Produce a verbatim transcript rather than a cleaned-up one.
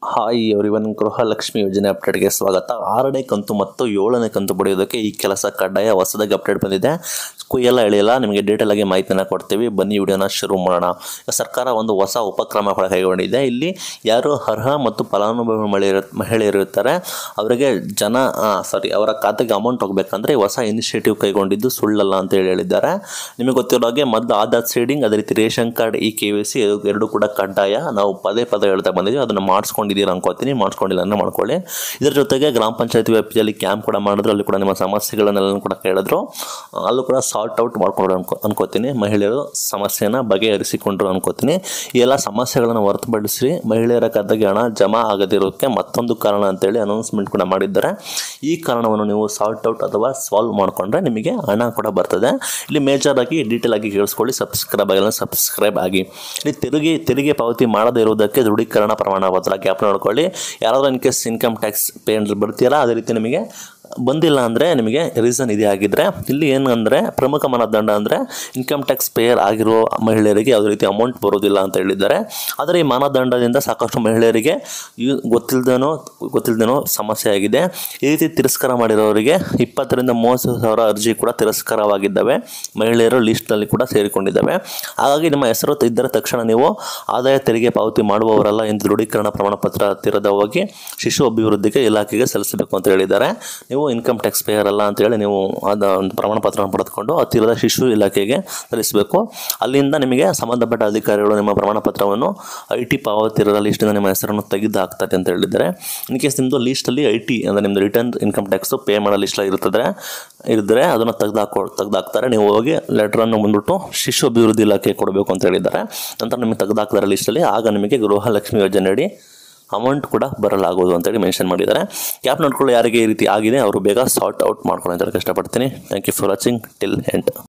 Hi everyone, Gruhalakshmi ಯೋಜನೆ ಅಪ್ಡೇಟ್ಗೆ ಸ್ವಾಗತ. ಆರನೇ ಕಂತು ಮತ್ತು ಏಳನೇ ಕಂತು ಪಡೆಯೋದಕ್ಕೆ ಈ ಕೆಲಸ ಕಡ್ಡಾಯ. ಹೊಸದಾಗಿ ಅಪ್ಡೇಟ್ ಬಂದಿದೆ. ಕುಯ್ಯೆಲ್ಲ ಎಳೆಯಲ್ಲ, ನಿಮಗೆ ಡೀಟೇಲ್ ಆಗಿ ಮಾಹಿತಿನ ಕೊಡ್ತೀವಿ. ಬನ್ನಿ ವಿಡಿಯೋನ ಶುರು ಮಾಡೋಣ. ಸರ್ಕಾರ ಒಂದು ಹೊಸ ಉಪಕ್ರಮ ಕೈಗೊಂಡಿದೆ. ಇಲ್ಲಿ ಯಾರು ಅರ್ಹ ಮತ್ತು ಫಲಾನುಭವಿ ಮಹಿಳೆಯರು ಮಹಿಳೆಯರು ಇರ್ತಾರೆ ಅವರಿಗೆ ಜನ ಸಾರಿ ಅವರ ಖಾತೆಗೆ ಅಮೌಂಟ್ ಹೋಗಬೇಕಂದ್ರೆ ಹೊಸ ಇನಿಷಿಯೇಟಿವ್ ಕೈಗೊಂಡಿದ್ದು ಸುಳ್ಳಲ್ಲ ಅಂತ ಹೇಳಿ ಹೇಳಿದ್ದಾರೆ. ನಿಮಗೆ ಗೊತ್ತಿರೋ ಹಾಗೆ ಮೊದಲು ಆಧಾರ್ ಸೀಡಿಂಗ್, ಅದೇ ರೀತಿ ration card, E K V C ಎರಡು ಕೂಡ ಕಡ್ಡಾಯ. ನಾವು ಪದೇ ಪದೇ ಹೇಳ್ತಾ ಬಂದಿದ್ದೀವಿ. ಅದನ್ನು ಮಾಡಿಸ್ಕೊಂಡಿದ್ದೀರಾ ಅನ್ಕೋತೀನಿ, ಮಾಡ್ಕೊಂಡಿಲ್ಲ ಅಂದ್ರೆ ಮಾಡ್ಕೊಳ್ಳಿ. ಇದರ ಜೊತೆಗೆ ಗ್ರಾಮ ಪಂಚಾಯತಿ ವ್ಯಾಪ್ತಿಯಲ್ಲಿ ಕ್ಯಾಂಪ್ ಕೂಡ ಮಾಡಿದ್ರು. ಅಲ್ಲಿ ಕೂಡ ನಿಮ್ಮ ಸಮಸ್ಯೆಗಳನ್ನೆಲ್ಲ ಕೂಡ ಕೇಳಿದ್ರು. ಅಲ್ಲೂ ಕೂಡ ಸಾರ್ಟ್ ಔಟ್ ಮಾಡ್ಕೊಂಡ್ರು ಅನ್ಕೋ ಅನ್ಕೋತೀನಿ ಮಹಿಳೆಯರು ಸಮಸ್ಯೆನ ಬಗೆಹರಿಸಿಕೊಂಡ್ರು ಅನ್ಕೋತೀನಿ. ಈ ಎಲ್ಲ ಸಮಸ್ಯೆಗಳನ್ನು ಹೊರತುಪಡಿಸಿ ಮಹಿಳೆಯರ ಖಾತೆಗೆ ಹಣ ಜಮಾ ಆಗದಿರೋಕ್ಕೆ ಮತ್ತೊಂದು ಕಾರಣ ಅಂತೇಳಿ ಅನೌನ್ಸ್ಮೆಂಟ್ ಕೂಡ ಮಾಡಿದ್ದಾರೆ. ಈ ಕಾರಣವನ್ನು ನೀವು ಸಾರ್ಟ್ ಔಟ್ ಅಥವಾ ಸಾಲ್ವ್ ಮಾಡಿಕೊಂಡ್ರೆ ನಿಮಗೆ ಹಣ ಕೂಡ ಬರ್ತದೆ. ಇಲ್ಲಿ ಮೇಜರ್ ಆಗಿ ಡೀಟೇಲ್ ಆಗಿ ಕೇಳಿಸ್ಕೊಳ್ಳಿ. ಸಬ್ಸ್ಕ್ರೈಬ್ ಆಗಿಲ್ಲ ಸಬ್ಸ್ಕ್ರೈಬ್ ಆಗಿ. ಇಲ್ಲಿ ತೆರಿಗೆ ತೆರಿಗೆ ಪಾವತಿ ಮಾಡದೇ ಇರುವುದಕ್ಕೆ ದೃಢೀಕರಣ ಪ್ರಮಾಣ ಪತ್ರ ಗ್ಯಾಪ್ ನೋಡ್ಕೊಳ್ಳಿ. ಯಾರಾದರೂ in case income tax pay ಬರ್ತೀರಾ, ಅದೇ ರೀತಿ ನಿಮಗೆ ಬಂದಿಲ್ಲ ಅಂದರೆ ನಿಮಗೆ ರೀಸನ್ ಇದೆ ಆಗಿದ್ದರೆ ಇಲ್ಲಿ ಏನಂದರೆ ಪ್ರಮುಖ ಮಾನದಂಡ ಅಂದರೆ ಇನ್ಕಮ್ ಟ್ಯಾಕ್ಸ್ ಪೇಯರ್ ಆಗಿರೋ ಮಹಿಳೆಯರಿಗೆ ಯಾವುದೇ ರೀತಿ ಅಮೌಂಟ್ ಬರೋದಿಲ್ಲ ಅಂತ ಹೇಳಿದ್ದಾರೆ. ಆದರೆ ಈ ಮಾನದಂಡದಿಂದ ಸಾಕಷ್ಟು ಮಹಿಳೆಯರಿಗೆ ಗೊತ್ತಿಲ್ಲದೇನೋ ಗೊತ್ತಿಲ್ಲದೇನೋ ಸಮಸ್ಯೆ ಆಗಿದೆ. ಈ ರೀತಿ ತಿರಸ್ಕಾರ ಮಾಡಿರೋರಿಗೆ ಇಪ್ಪತ್ತರಿಂದ ಮೂವತ್ತು ಸಾವಿರ ಅರ್ಜಿ ಕೂಡ ತಿರಸ್ಕಾರವಾಗಿದ್ದಾವೆ. ಮಹಿಳೆಯರು ಲಿಸ್ಟ್ನಲ್ಲಿ ಕೂಡ ಸೇರಿಕೊಂಡಿದ್ದಾವೆ. ಹಾಗಾಗಿ ನಿಮ್ಮ ಹೆಸರು ಇದ್ದರ ತಕ್ಷಣ ನೀವು ಆದಾಯ ತೆರಿಗೆ ಪಾವತಿ ಮಾಡುವವರಲ್ಲ ಎಂದು ದೃಢೀಕರಣ ಪ್ರಮಾಣ ಪತ್ರ ಹತ್ತಿರದ ಹೋಗಿ ಶಿಶು ಅಭಿವೃದ್ಧಿಗೆ ಇಲಾಖೆಗೆ ಸಲ್ಲಿಸಬೇಕು ಅಂತ ಹೇಳಿದ್ದಾರೆ. ನೀವು ಇನ್ಕಮ್ ಟ್ಯಾಕ್ಸ್ ಪೇಯರ್ ಅಲ್ಲ ಅಂತೇಳಿ ನೀವು ಅದು ಒಂದು ಪ್ರಮಾಣ ಪತ್ರವನ್ನು ಪಡೆದುಕೊಂಡು ಹತ್ತಿರದ ಶಿಶು ಇಲಾಖೆಗೆ ಸಲ್ಲಿಸಬೇಕು. ಅಲ್ಲಿಂದ ನಿಮಗೆ ಸಂಬಂಧಪಟ್ಟ ಅಧಿಕಾರಿಗಳು ನಿಮ್ಮ ಪ್ರಮಾಣ ಪತ್ರವನ್ನು ಐ ಟಿ ಪಾವತಿರದ ಲಿಸ್ಟಿಂದ ನಿಮ್ಮ ಹೆಸರನ್ನು ತೆಗೆದು ಹಾಕ್ತಾರೆ ಅಂತ ಹೇಳಿದ್ದಾರೆ. ಇನ್ ಕೇಸ್ ನಿಮ್ಮದು ಲೀಸ್ಟಲ್ಲಿ ಐ ಟಿ ಅಂದರೆ ನಿಮ್ಮದು ರಿಟರ್ನ್ ಇನ್ಕಮ್ ಟ್ಯಾಕ್ಸು ಪೇ ಮಾಡೋ ಲಿಸ್ಟಲ್ಲಿ ಇರ್ತದೆ ಇದ್ದರೆ ಅದನ್ನು ತೆಗೆದು ಹಾಕೋ ತೆಗೆದು ಹಾಕ್ತಾರೆ. ನೀವು ಹೋಗಿ ಲೆಟ್ರನ್ನು ಬಂದ್ಬಿಟ್ಟು ಶಿಶು ಅಭಿವೃದ್ಧಿ ಇಲಾಖೆಗೆ ಕೊಡಬೇಕು ಅಂತ ಹೇಳಿದ್ದಾರೆ. ನಂತರ ನಿಮಗೆ ತೆಗೆದು ಹಾಕ್ತಾರೆ ಲಿಸ್ಟಲ್ಲಿ. ಆಗ ನಿಮಗೆ ಗೃಹಲಕ್ಷ್ಮಿ ಯೋಜನೆ ಅಡಿ ಅಮೌಂಟ್ ಕೂಡ ಬರಲಾಗೋದು ಅಂತೇಳಿ ಮೆನ್ಷನ್ ಮಾಡಿದ್ದಾರೆ. ಕ್ಯಾಪ್ ನೋಡ್ಕೊಳ್ಳಿ. ಯಾರಿಗೆ ಈ ರೀತಿ ಆಗಿದೆ ಅವರು ಬೇಗ ಸಾರ್ಟ್ ಔಟ್ ಮಾಡ್ಕೊಳ್ಳಿ ಅಂತ ಹೇಳಕ್ಕೆ ಇಷ್ಟಪಡ್ತೀನಿ. Thank you for watching till end.